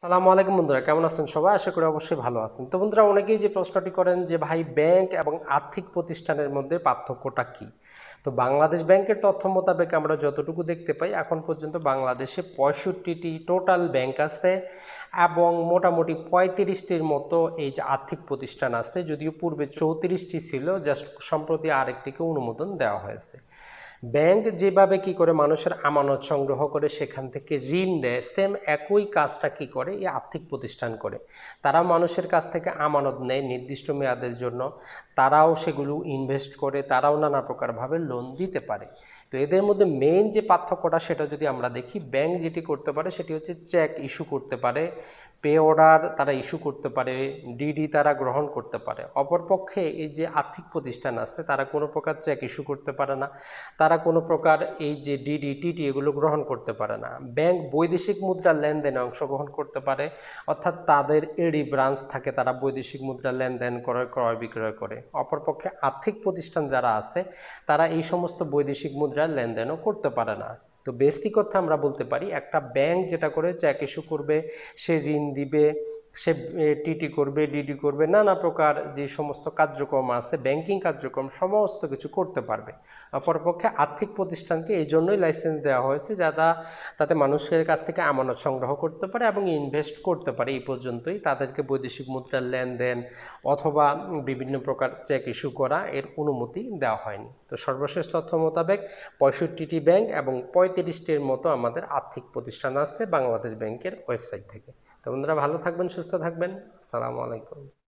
সালামু আলাইকুম বন্ধুরা, কেমন আছেন সবাই? আশা করি অবশ্যই ভালো আছেন। তো বন্ধুরা, অনেকেই যে প্রশ্নটি করেন যে ভাই, ব্যাংক এবং আর্থিক প্রতিষ্ঠানের মধ্যে পার্থক্যটা কি? তো বাংলাদেশ ব্যাংকের তথ্য মোতাবেক আমরা যতটুকু দেখতে পাই, এখন পর্যন্ত বাংলাদেশে 65টি টোটাল ব্যাংক আছে এবং মোটামুটি 35টির মতো এই যে আর্থিক প্রতিষ্ঠান আছে, যদিও পূর্বে 34টি ছিল, জাস্ট সম্প্রতি আরেকটিকে অনুমোদন দেওয়া হয়েছে। ব্যাংক যেভাবে কি করে মানুষের আমানত সংগ্রহ করে সেখান থেকে ঋণ দেয়, সেম একই কাজটা কি করে এই আর্থিক প্রতিষ্ঠান করে। তারা মানুষের কাছ থেকে আমানত নেয় নির্দিষ্ট মেয়াদের জন্য, তারাও সেগুলো ইনভেস্ট করে, তারাও নানা প্রকারভাবে লোন দিতে পারে। তো এদের মধ্যে মেইন যে পার্থক্যটা সেটা যদি আমরা দেখি, ব্যাংক যেটি করতে পারে সেটি হচ্ছে চেক ইস্যু করতে পারে, পে অর্ডার তারা ইস্যু করতে পারে, ডিডি তারা গ্রহণ করতে পারে। অপরপক্ষে এই যে আর্থিক প্রতিষ্ঠান আছে তারা কোনো প্রকার চেক ইস্যু করতে পারে না, তারা কোনো প্রকার এই যে ডিডি টিটি এগুলো গ্রহণ করতে পারে না। ব্যাংক বৈদেশিক মুদ্রার লেনদেনে অংশগ্রহণ করতে পারে, অর্থাৎ তাদের এডি ব্রাঞ্চ থাকে, তারা বৈদেশিক মুদ্রার লেনদেন করে, ক্রয় বিক্রয় করে। অপরপক্ষে আর্থিক প্রতিষ্ঠান যারা আছে তারা এই সমস্ত বৈদেশিক মুদ্রার লেনদেনও করতে পারে না। তো বেসিক কথা আমরা বলতে পারি, একটা ব্যাংক যেটা করে চেক ইস্যু করবে, সে ঋণ দিবে, সে টিটি করবে, ডিডি করবে, নানা প্রকার যে সমস্ত কার্যক্রম আছে ব্যাংকিং কার্যক্রম সমস্ত কিছু করতে পারবে। অপরপক্ষে আর্থিক প্রতিষ্ঠানকে এই জন্যই লাইসেন্স দেওয়া হয়েছে যারা তাতে মানুষের কাছ থেকে আমানত সংগ্রহ করতে পারে এবং ইনভেস্ট করতে পারে। এই পর্যন্তই, তাদেরকে বৈদেশিক মুদ্রার লেনদেন অথবা বিভিন্ন প্রকার চেক ইস্যু করা এর অনুমতি দেওয়া হয়নি। তো সর্বশেষ তথ্য মোতাবেক 65টি ব্যাংক এবং 35টির মতো আমাদের আর্থিক প্রতিষ্ঠান আছে বাংলাদেশ ব্যাংকের ওয়েবসাইট থেকে। তো বন্ধুরা, ভালো থাকবেন, সুস্থ থাকবেন। আসসালামু আলাইকুম।